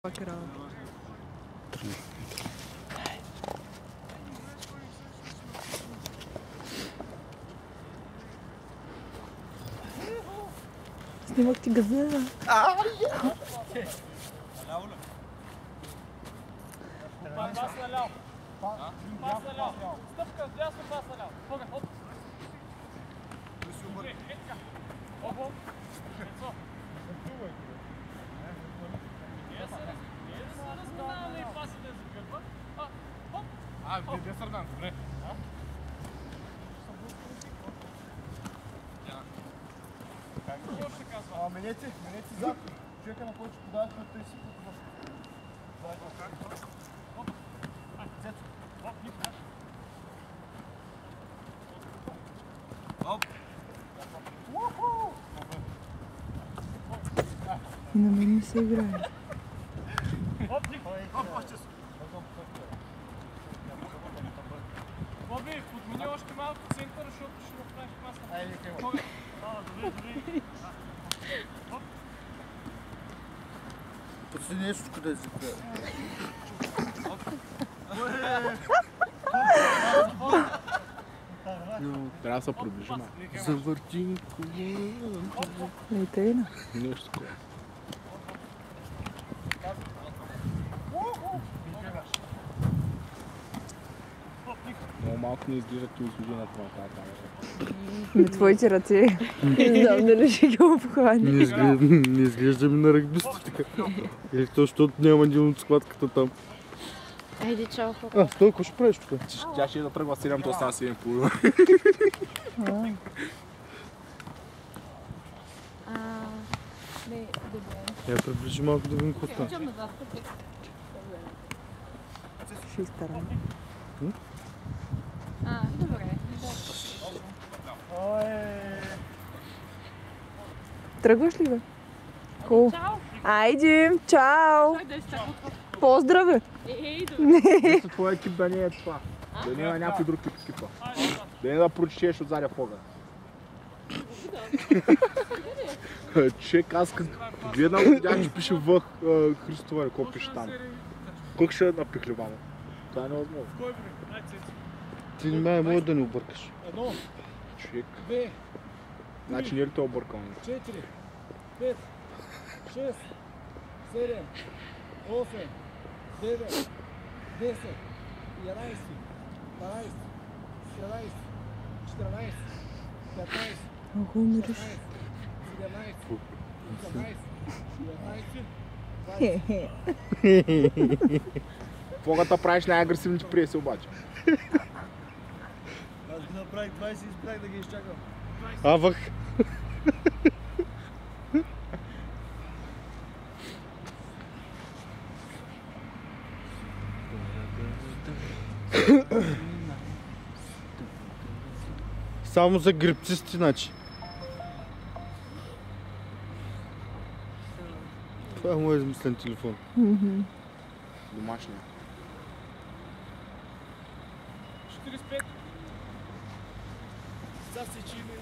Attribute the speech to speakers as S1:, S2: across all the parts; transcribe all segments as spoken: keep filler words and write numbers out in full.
S1: Fuck it all. Снимах ти газа.
S2: Пас наляво. Пас наляво. Стъпка вдясно, пас наляво. Пога, хоп. Добре, е така. Хоп, хоп. Ецо. Ние се разминаваме и пасите за гърба. А, хоп. А, вие сърдан, добре. Какво ще казва?
S3: А, менете, менете зад. Човека на който подава, защото той си путва.
S2: Хоп. А, цецо. Хоп, нип, наш. Хоп.
S1: И на мен не се играе.
S2: Хоп, нип. Хоп, още си. Боби, подмини още малко центъра, защото ще го правиш пасна.
S3: Айде, къде?
S2: А, добре, добре. Хоп.
S3: Пусти нещо, да си прави.
S4: Трябва да се приближим.
S3: Завърти
S1: И тъйна.
S4: Нещо такова. Много малко не изглеждат и услуги на това камера.
S1: На твоите ръце. Не знам дали ще ги обхване.
S3: Не, изглежда, не изглеждаме на ръгбисти така. Или то, защото няма един от складката там.
S5: Айде, чао, хора.
S3: А, стой, какво ще правиш тук?
S4: Тя ще е да тръгва седем, то става седем и половина.
S5: А, не, добре.
S3: Я приближи малко да видим какво става.
S1: Ще изтарам.
S5: А, добре.
S1: Тръгваш ли, бе? Хубаво.
S5: Чао.
S1: Айде, чао! Поздрави!
S5: Ей, добре.
S4: Мисля, твоя екип да не е това. Да не е някой друг тип екипа. Да не е да прочетеш отзадя фога. Че каска, гледам, видях, че пише в Христова, какво пише там. Колко ще напихлеваме? Това е невъзможно.
S2: Кой бре? Ай, цецо.
S3: Ти не май, може да не объркаш.
S2: Едно,
S4: Човек.
S2: две,
S4: Значи не е ли това объркал?
S2: четири, пет, шест, седем, осем, девет, десет, единайсет, дванайсет, тринайсет, четиринайсет, петнайсет,
S1: Много умираш.
S2: седемнайсет, осемнайсет, деветнайсет, двайсет.
S4: Фогата правиш най-агресивните преси обаче.
S3: Аз ги направих двайсет и спрях да ги изчакам.
S4: Авах.
S3: Само за грибцисти, значи. Това е моят измислен телефон.
S4: Домашния.
S2: четирийсет и пет. Засечи ме.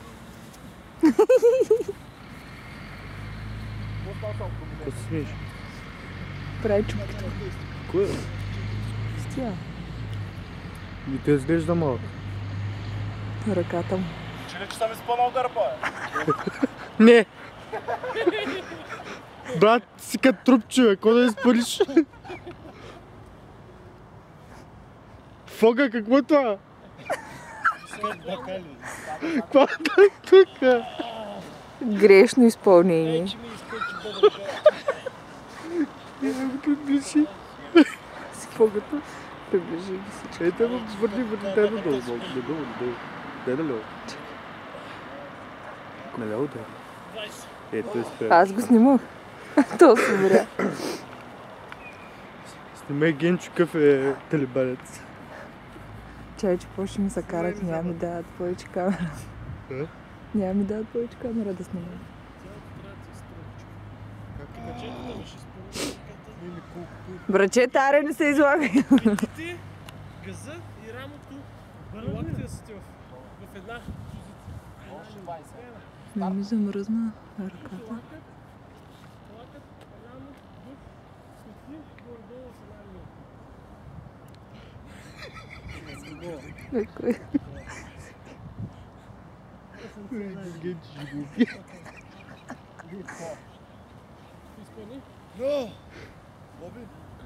S3: Какво се смееш?
S1: Прави чупката.
S3: Кое?
S1: С тя.
S3: И те изглежда малко.
S1: Ръката му.
S2: Че ли, че съм изпълнал гърба, бе?
S3: Не! Брат, си като трупче, бе, какво да изпълниш? Фога, какво е това? Какво е тук?
S1: Грешно изпълнение.
S3: Приближи.
S1: С фогата. Приближи ги всички.
S3: Ей, те го върни, върни, дай надолу, малко, надолу, надолу. Дай наляво. Наляво, дай. Е, той спря.
S1: Аз го снимах. То се умря.
S3: Снимай Генчо какъв е талибанец.
S1: Чай, че по-ще ми се карат, няма ми дават повече камера.
S3: Е?
S1: Няма ми дават повече камера да снимам. Брачета, аре не се излагай.
S2: Ти, газа и рамото, и лапите да сте в една позиция.
S1: Не ми замръзна ръката.
S2: Лакът, рамо, дух, светли,
S1: Бе, кой?
S2: Изпълни.
S4: No! Боби!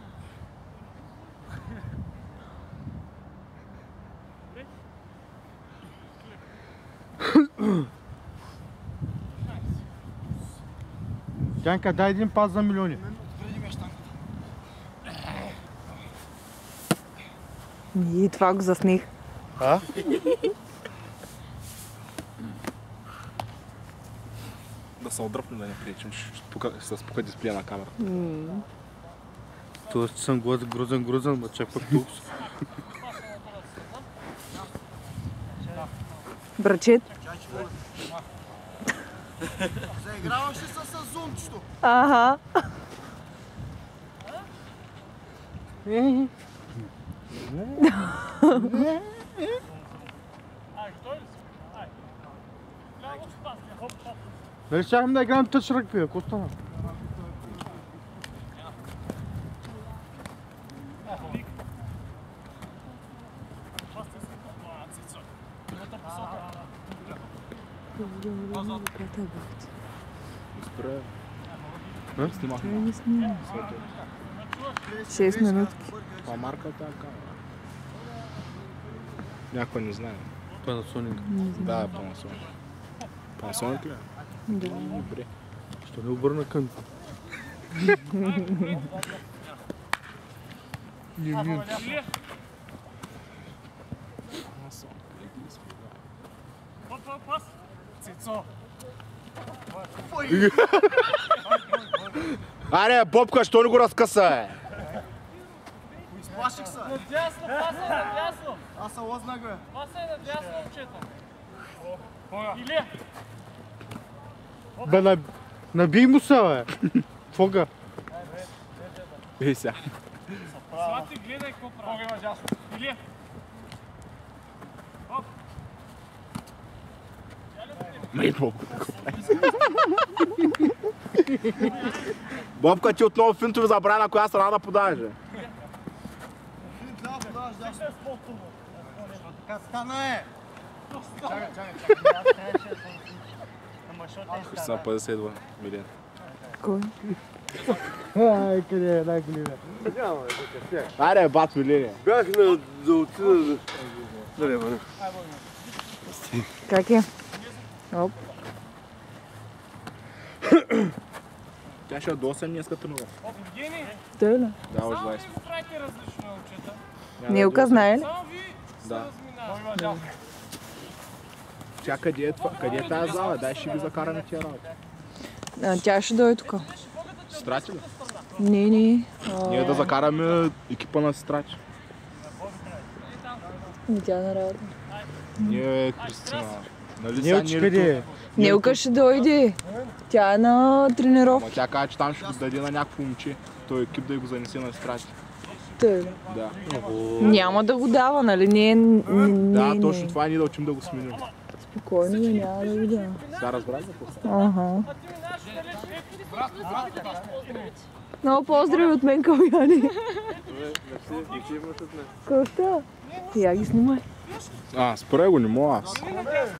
S3: Тянка, дай един пас за милиони.
S1: И това го заснех.
S3: А?
S4: Да се отдръпне да не пречим, ще се спука дисплея на камера.
S3: Тоест съм грозен, грозен, грозен, ма чак пък тук.
S1: Брачет.
S6: Заиграваш ли се с зумчето?
S1: Ага.
S2: Ай, той ли си? Ай. Ляво с пас, хоп, хоп.
S3: Нали щяхме да играем тъч ръгби, ако стана?
S4: Спре.
S3: А?
S4: Снимахме.
S1: Не снимам. шест минутки.
S4: Това марка от тази камера. Някой не знае.
S3: Panasonic.
S4: Да, е Panasonic. Panasonic ли?
S1: Да.
S4: Добре.
S3: Що не обърна към?
S2: Или? Хоп, хоп, пас. Цицо.
S4: Аре, Бобка, що не го разкъса, е?
S6: Изплаших се.
S2: Надясно, паса е надясно.
S6: Аз се лознах, бе.
S2: Паса е надясно, момчета. Или?
S3: Бе, на... набий му се, бе! Фога.
S4: Ей сега.
S2: Слати, гледай какво прави. Фога надясно. Или? Хоп.
S4: Май, Бобка, какво прави? Бобка, ти отново финтове забравя на коя страна да подаваш, бе.
S6: Да, подаваш, да. Така стана, е. Чакай, чакай, чакай. Ама що те
S4: Са петдесет и два милиона.
S1: Кой?
S3: Ай, къде е, дай гледа.
S4: Аре, бат милиона.
S3: Бях на... да отида да... Дай, бе.
S1: Как е? Оп.
S4: Тя ще е до осем днеска тренува.
S2: Хоп, Евгений.
S1: Той ли?
S4: Да, още
S2: Само
S4: двайсет.
S2: ви го правите различно, момчета.
S1: Милка знае ли?
S2: Само ви се
S4: Да.
S2: разминавате.
S4: Тя къде е това? Къде е тази зала? Дай ще ги закараме тия работи.
S1: А, тя ще дойде тук.
S4: Страчи ли?
S1: Не, не.
S4: Ние да закараме екипа на Страчи.
S1: Не, тя на работа.
S4: Ние Кристина. Нали
S3: Не
S4: сега
S3: учи
S4: ние
S3: къде е.
S4: тук?
S1: Нелка ще дойде. Тя е на тренировка.
S4: Ама тя каза, че там ще го даде на някакво момче. Той екип да го занесе на Страчи.
S1: Той ли?
S4: Да.
S1: Няма да го дава, нали? Не, не, не,
S4: Да,
S1: не.
S4: точно това е ние да учим да го сменим.
S1: Спокойно, бе, няма да го дава.
S4: Сега разбрах за какво става.
S1: Ага. Много поздрави от мен към Яни. Какво става? Я ги снимай.
S4: А, спре го, не мога аз.